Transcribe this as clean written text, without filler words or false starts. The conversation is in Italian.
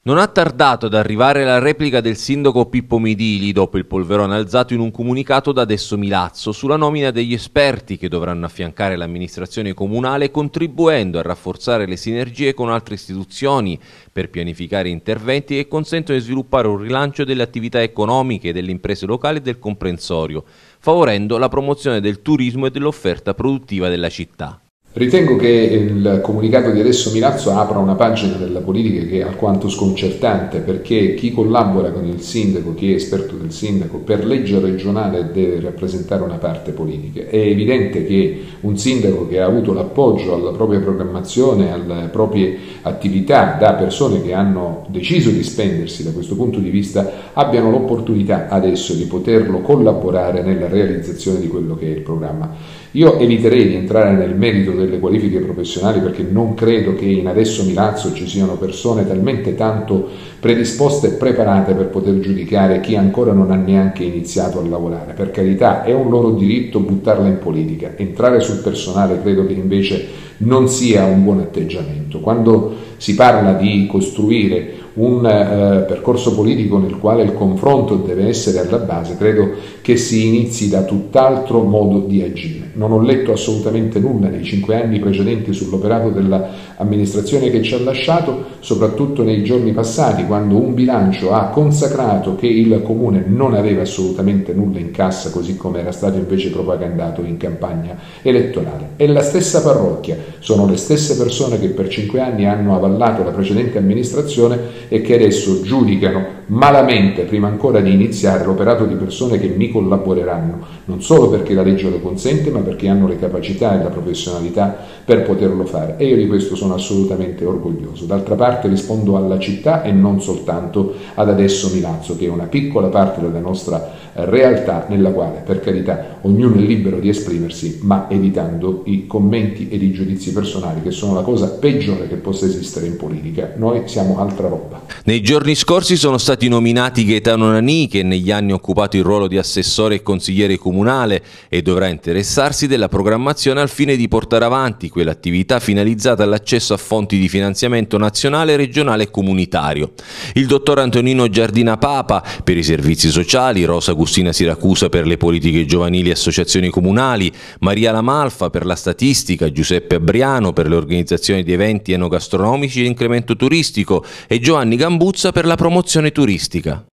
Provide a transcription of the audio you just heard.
Non ha tardato ad arrivare la replica del sindaco Pippo Midili dopo il polverone alzato in un comunicato da Adesso Milazzo sulla nomina degli esperti che dovranno affiancare l'amministrazione comunale contribuendo a rafforzare le sinergie con altre istituzioni per pianificare interventi che consentono di sviluppare un rilancio delle attività economiche, delle imprese locali e del comprensorio, favorendo la promozione del turismo e dell'offerta produttiva della città. Ritengo che il comunicato di Adesso Milazzo apra una pagina della politica che è alquanto sconcertante, perché chi collabora con il sindaco, chi è esperto del sindaco, per legge regionale deve rappresentare una parte politica. È evidente che un sindaco che ha avuto l'appoggio alla propria programmazione, alle proprie attività da persone che hanno deciso di spendersi da questo punto di vista, abbiano l'opportunità adesso di poterlo collaborare nella realizzazione di quello che è il programma. Io eviterei di entrare nel merito delle qualifiche professionali, perché non credo che in Adesso Milazzo ci siano persone talmente tanto predisposte e preparate per poter giudicare chi ancora non ha neanche iniziato a lavorare. Per carità, è un loro diritto buttarla in politica. Entrare sul personale credo che invece non sia un buon atteggiamento. Quando si parla di costruire un percorso politico nel quale il confronto deve essere alla base, credo che si inizi da tutt'altro modo di agire. Non ho letto assolutamente nulla nei 5 anni precedenti sull'operato dell'amministrazione che ci ha lasciato, soprattutto nei giorni passati, quando un bilancio ha consacrato che il comune non aveva assolutamente nulla in cassa, così come era stato invece propagandato in campagna elettorale. È la stessa parrocchia, sono le stesse persone che per 5 anni hanno avallato la precedente amministrazione e che adesso giudicano malamente, prima ancora di iniziare, l'operato di persone che mi collaboreranno, non solo perché la legge lo consente, ma perché hanno le capacità e la professionalità per poterlo fare, e io di questo sono assolutamente orgoglioso. D'altra parte rispondo alla città e non soltanto ad Adesso Milazzo, che è una piccola parte della nostra realtà, nella quale, per carità, ognuno è libero di esprimersi, ma evitando i commenti ed i giudizi personali, che sono la cosa peggiore che possa esistere in politica. Noi siamo altra roba. Nei giorni scorsi sono stati nominati Gaetano Nani, che negli anni ha occupato il ruolo di assessore e consigliere comunale e dovrà interessarsi della programmazione al fine di portare avanti quell'attività finalizzata all'accesso a fonti di finanziamento nazionale, regionale e comunitario. Il dottor Antonino Giardina Papa per i servizi sociali, Rosa Agustina Siracusa per le politiche giovanili e associazioni comunali, Maria Lamalfa per la statistica, Giuseppe Abriano per le organizzazioni di eventi enogastronomici e incremento turistico e Giovanni Gambuzza per la promozione turistica.